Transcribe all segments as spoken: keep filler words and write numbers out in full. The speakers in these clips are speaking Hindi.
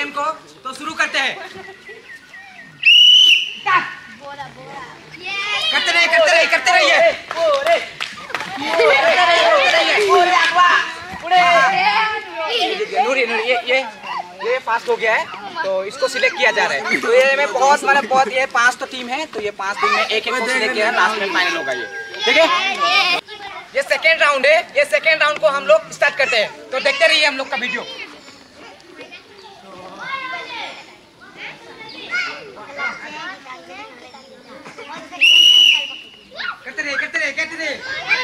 गेम को, तो शुरू करते हैं। करते रहिए करते रहिए करते रहिए नूरी नूरी ये ये ये फास्ट हो गया है, तो इसको सिलेक्ट किया जा रहा है। तो ये में बहुत मतलब बहुत ये पांच तो टीम है, तो ये पांच टीम में एक एक को सिलेक्ट किया है, लास्ट में फाइनल होगा ये, ठीक है। ये सेकेंड राउंड है, ये सेकेंड राउंड को हम लोग स्टार्ट करते हैं, तो देखते रहिए हम लोग का वीडियो। करते रहिए करते रहिए करते रहिए,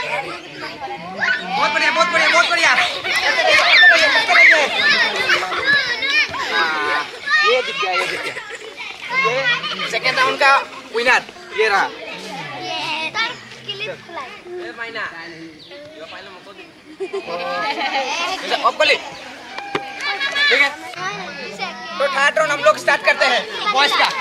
बहुत बढ़िया बहुत बढ़िया बहुत बढ़िया, करते रहिए करते रहिए करते रहिए। ये जीत गया ये जीत गया, ये सेकेंड राउंड का विनर ये रहा। ठीक है, तो थर्ड राउंड हम लोग स्टार्ट करते हैं बॉयज का।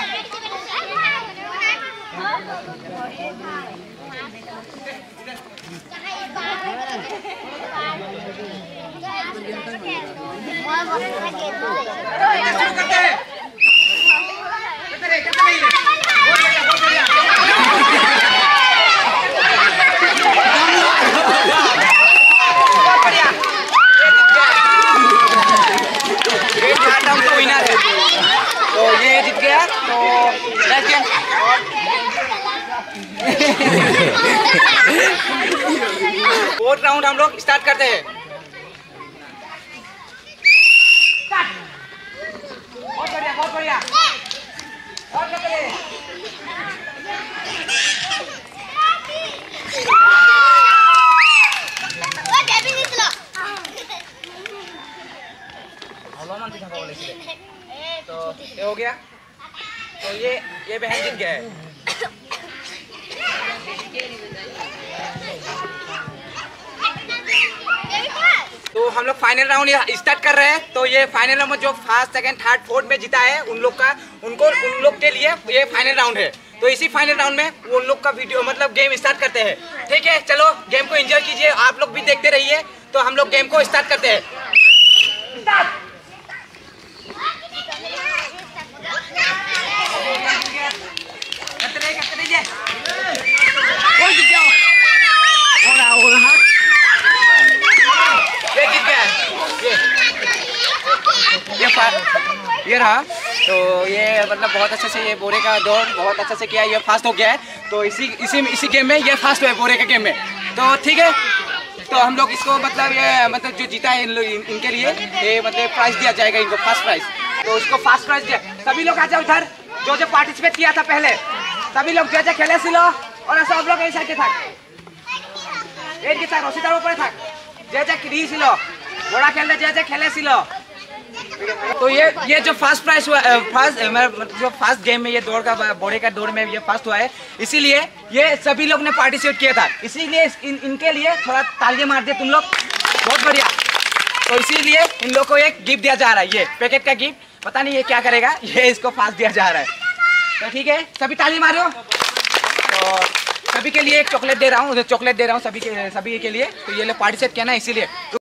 शुरू करते हैं, करते रहिए करते रहिए, बहुत बढ़िया बहुत बढ़िया। बहुत बढ़िया, ये जीत गया, ये थर्ड राउंड का विनर है, तो ये जीत गया। तो नेक्स्ट गेम फोर्थ राउंड हम लोग स्टार्ट करते हैं। बहुत बढ़िया बहुत बढ़िया, और करते रहिए। तो ये हो गया, तो ये ये बहन जीत गया है। तो हम लोग फाइनल राउंड स्टार्ट कर रहे हैं, तो ये फाइनल राउंड में जो फर्स्ट सेकंड थर्ड फोर्थ में जीता है उन लोग का उनको उन लोग के लिए ये फाइनल राउंड है। तो इसी फाइनल राउंड में उन लोग का वीडियो मतलब गेम स्टार्ट करते हैं, ठीक है। चलो गेम को एंजॉय कीजिए, आप लोग भी देखते रहिए। तो हम लोग गेम को स्टार्ट करते हैं। ये जीत गया ये ये ये रहा। तो ये मतलब बहुत अच्छे से ये बोरे का दौड़ बहुत अच्छे से किया, ये फास्ट हो गया है। तो इसी इसी इसी गेम में ये फास्ट हुआ है बोरे के गेम में, तो ठीक है। तो हम लोग इसको मतलब ये मतलब जो जीता है इन लोग इन, इनके लिए ये मतलब प्राइज दिया जाएगा इनको, फर्स्ट प्राइज। तो इसको फर्स्ट प्राइज दिया। सभी लोग आ जाओ इधर, जो जो पार्टिसिपेट किया था पहले सभी लोग जो जो खेले सिलो और सब लोग ऐसा के था एक के था रसीदार ऊपर था जे जे क्री सिलो बड़ा खेलने जे जे खेले सिलो। तो ये ये जो फर्स्ट प्राइज हुआ फर्स्ट मतलब जो फर्स्ट गेम में ये दौड़ का बोरे का दौड़ में ये फर्स्ट हुआ है, इसीलिए ये सभी लोग ने पार्टिसिपेट किया था, इसीलिए इन, इनके लिए थोड़ा तालियां मार दे तुम लोग, बहुत बढ़िया। तो इसीलिए इन लोग को एक गिफ्ट दिया जा रहा है, ये पैकेट का गिफ्ट, पता नहीं ये क्या करेगा, ये इसको फास्ट दिया जा रहा है। तो ठीक है, सभी ताली मारो। तो सभी के लिए एक चॉकलेट दे रहा हूँ, चॉकलेट दे रहा हूँ सभी के सभी के लिए। तो ये लोग पार्टिसिपेट किया ना इसीलिए।